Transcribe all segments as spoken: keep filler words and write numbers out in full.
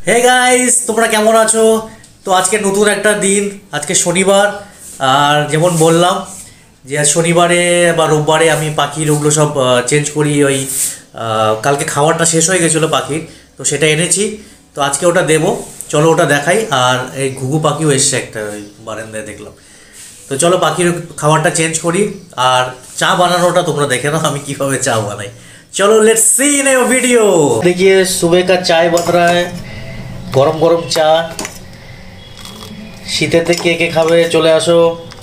Hey guys, তোমরা কেমন আছো? তো আজকে নতুন একটা দিন, আজকে শনিবার। আর যেমন বললাম যে শনিবারে বা রোববারে আমি পাখির ওগুলো সব চেঞ্জ করি। ওই কালকে খাবারটা শেষ হয়ে গেছিলো পাখির, তো সেটা এনেছি। তো আজকে ওটা দেবো, চলো ওটা দেখাই। আর এই ঘুঘু পাখিও এসছে একটা, ওই বারান্দায় দেখলাম। তো চলো পাখির খাবারটা চেঞ্জ করি। আর চা বানানোটা তোমরা দেখে নাও আমি কীভাবে চা বানাই। चलो let's see in A video. देखिए सुबह का चाय बन रहा है, गरम गरम चा। শীতেতে কে কে খাবে চলে আসো।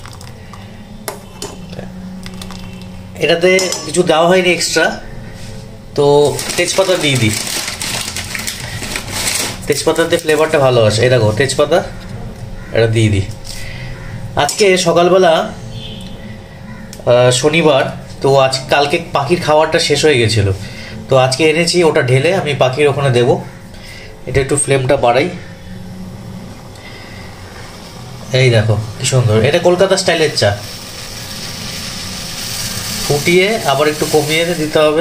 এটাতে কিছু দেওয়া হয়নি এক্সট্রা, তো তেজপাতা দিয়ে দিই। তেজপাতাতে ফ্লেভারটা ভালো আসে। এই দেখো তেজপাতা, এটা দিয়ে দিই। আজকে সকালবেলা শনিবার, তো আজ কালকে পাখির খাবারটা শেষ হয়ে গেছিলো, তো আজকে এনেছি। ওটা ঢেলে আমি পাখির ওখানে দেবো। এটা একটু ফ্লেমটা বাড়াই। এই দেখো কি সুন্দর, এটা কলকাতা স্টাইলের চা। ফুটিয়ে আবার একটু কমিয়ে দিতে হবে।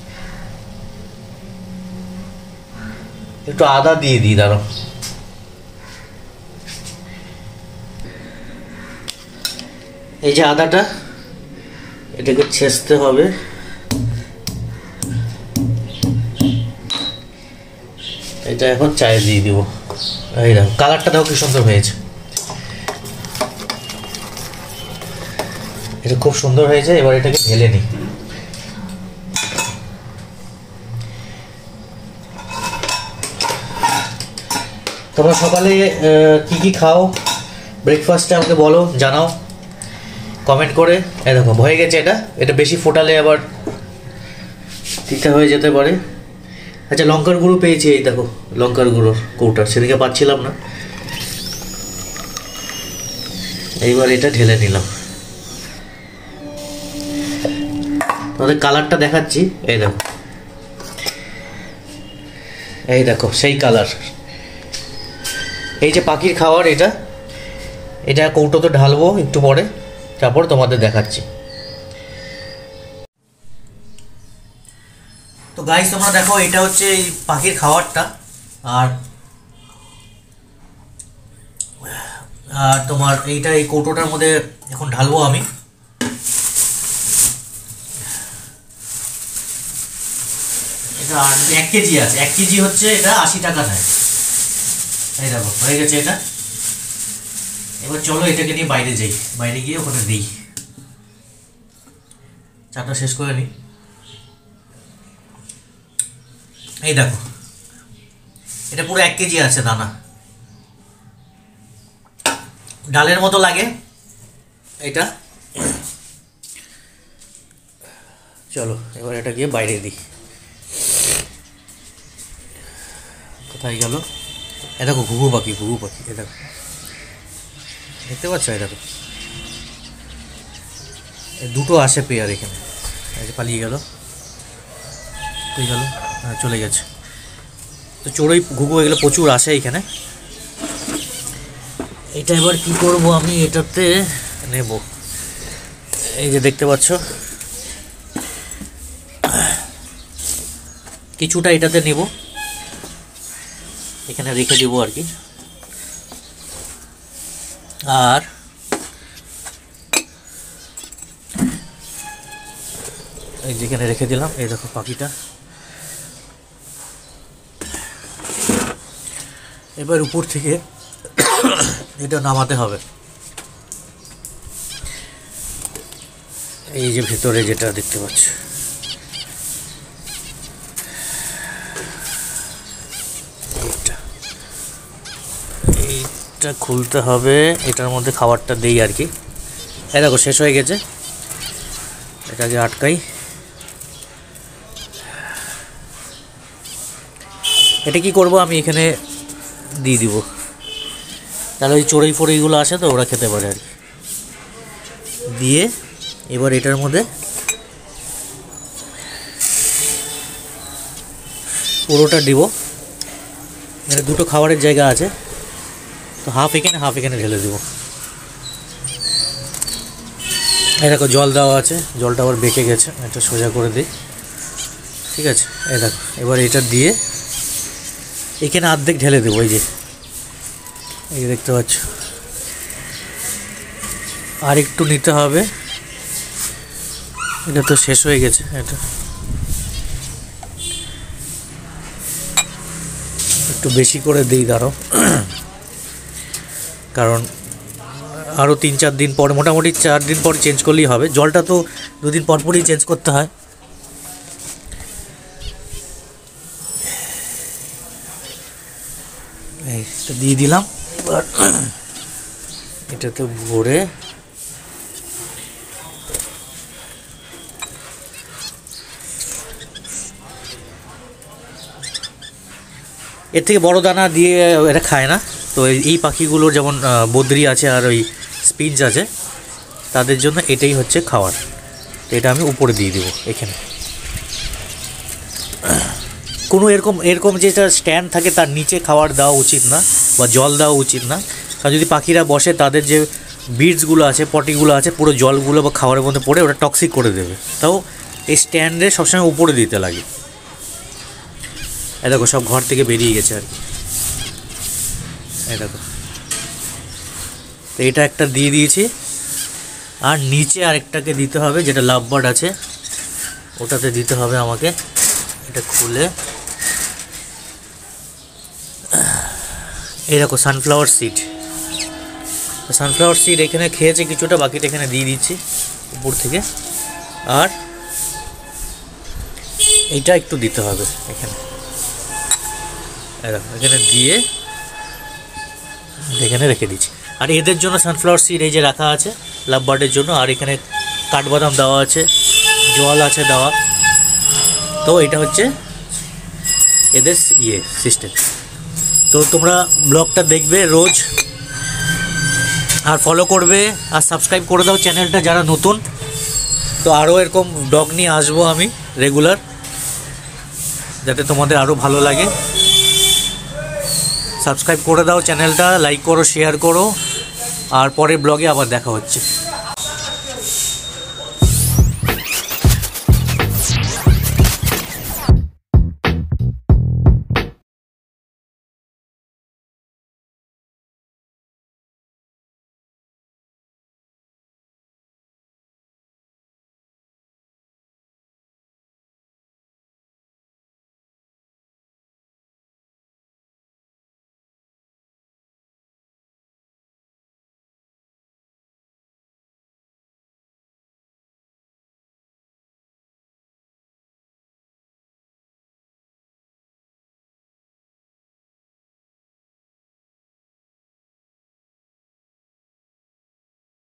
একটু আদা দিয়ে দিই, দাঁড়ো। এই যে আদাটা, এটাকে ছেঁচতে হবে। এটা এখন চায়ে দিয়ে দিব। এই দেখো কালারটা দেখো কি সুন্দর হয়েছে। এটা খুব সুন্দর হয়েছে। এবার এটাকে ঢেলে নিই। তোমরা সকালে কি কি খাও, ব্রেকফাস্টে আমাকে বলো, জানাও কমেন্ট করে। এই দেখো হয়ে গেছে। এটা এটা বেশি ফোটালে আবার তিতা হয়ে যেতে পারে। আচ্ছা লঙ্কার গুঁড়ো পেয়েছি, এই দেখো লঙ্কার গুঁড়োর কৌটা, সেদিকে পাচ্ছিলাম না। এইবার এটা ঢেলে নিলাম। তোমাদের কালারটা দেখাচ্ছি। এই দেখো, এই দেখো সেই কালার। এই যে পাখির খাবার, এটা এটা কৌটোতে ঢালবো একটু পরে, তারপর তোমাদের দেখাচ্ছি। তো গাইস তোমরা দেখো, এটা হচ্ছে এই পাখির খাবারটা। আর আর তোমার এইটা এই কৌটোটার মধ্যে এখন ঢালবো আমি। এটা এক কেজি আছে, এক কেজি হচ্ছে এটা আশি টাকা নেয়। এই দেখো হয়ে গেছে এটা। এবার চলো এটাকে নিয়ে বাইরে যাই, বাইরে গিয়ে ওখানে দিই। চাটা শেষ করে নিই। এই দেখো এটা পুরো এক কেজি আছে দানা, ডালের মতো লাগে এটা। চলো এবার এটা গিয়ে বাইরে দিই। কোথায় গেল? এ দেখো ঘুঘু পাখি, ঘুঘু পাখি এ দেখো, দেখতে পাচ্ছ? এই দেখো দুটো আসে পেয়ার এখানে। এই যে পালিয়ে গেল, তুই গেল, হ্যাঁ চলে গেছে। তো চড়ুই ঘুঘু এগুলো প্রচুর আসে এখানে। এটা এবার কি করব আমি, এটাতে নেব। এই যে দেখতে পাচ্ছ কিছুটা এটাতে নেব, এখানে রেখে দিব আর কি। আর এই যেখানে রেখে দিলাম, এই দেখো পাখিটা। এবার উপর থেকে এটা নামাতে হবে। এই যে ভেতরে যেটা দেখতে পাচ্ছ, এইটা এইটা খুলতে হবে। এটার মধ্যে খাবারটা দেই আর কি। এই দেখো শেষ হয়ে গেছে, এটাকে আটকাই। এটা কি করব আমি এখানে দিয়ে দিব, তাহলে ওই চড়ুই ফড়ুইগুলো আসে তো ওরা খেতে পারে আর কি। দিয়ে এবার এটার মধ্যে পুরোটা দিব। মানে দুটো খাবারের জায়গা আছে, তো হাফ এখানে হাফ এখানে ঢেলে দেবো। এই দেখো জল দেওয়া আছে, জলটা আবার বেঁকে গেছে, এটা সোজা করে দিই। ঠিক আছে, এই দেখো এবার এটা দিয়ে এখানে অর্ধেক ঢেলে দেবো, এই যে এই দেখতে পাচ্ছ। আর একটু নিতে হবে, এটা তো শেষ হয়ে গেছে। এটা একটু বেশি করে দিই দাঁড়াও, কারণ আরও তিন চার দিন পর, মোটামুটি চার দিন পর চেঞ্জ করলেই হবে। জলটা তো দুদিন পর পরই চেঞ্জ করতে হয়। এইটা দিয়ে দিলাম, এবার এটাতে ভরে এর থেকে বড় দানা দিয়ে এটা খায় না। তো এই পাখিগুলোর যেমন বদ্রি আছে আর ওই স্পিঞ্চ আছে, তাদের জন্য এটাই হচ্ছে খাওয়ার। তো এটা আমি উপরে দিয়ে দেবো। এখানে কোনো এরকম এরকম যেটা স্ট্যান্ড থাকে তার নিচে খাবার দেওয়া উচিত না বা জল দেওয়া উচিত না, কারণ যদি পাখিরা বসে তাদের যে বিডসগুলো আছে, পটিগুলো আছে, পুরো জলগুলো বা খাবারের মধ্যে পড়ে ওটা টক্সিক করে দেবে। তাও এই স্ট্যান্ডে সবসময় উপরে দিতে লাগে। এই দেখো সব ঘর থেকে বেরিয়ে গেছে আর কি, এই দেখো। তো এটা একটা দিয়ে দিয়েছি, আর নিচে আরেকটাকে দিতে হবে, যেটা লাভ বার্ড আছে ওটাতে দিতে হবে আমাকে। এটা খুলে এই দেখো সানফ্লাওয়ার সিড, সানফ্লাওয়ার সিড এখানে খেয়েছে কিছুটা, বাকিটা এখানে দিয়ে দিচ্ছি উপর থেকে। আর এইটা একটু দিতে হবে এখানে, এখানে দিয়ে এখানে রেখে দিচ্ছি। আর এদের জন্য সানফ্লাওয়ার সিড এই যে রাখা আছে লাভ বার্ডের জন্য, আর এখানে কাঠবাদাম দেওয়া আছে, জল আছে দেওয়া। তো এটা হচ্ছে এদের ইয়ে সিস্টেম। তো তোমরা ব্লগটা দেখবে রোজ, আর ফলো করবে, আর সাবস্ক্রাইব করে দাও চ্যানেলটা যারা নতুন। তো আরও এরকম ব্লগ নিয়ে আসবো আমি রেগুলার, যাতে তোমাদের আরও ভালো লাগে। সাবস্ক্রাইব করে দাও চ্যানেলটা, লাইক করো, শেয়ার করো, আর পরের ব্লগে আবার দেখা হচ্ছে।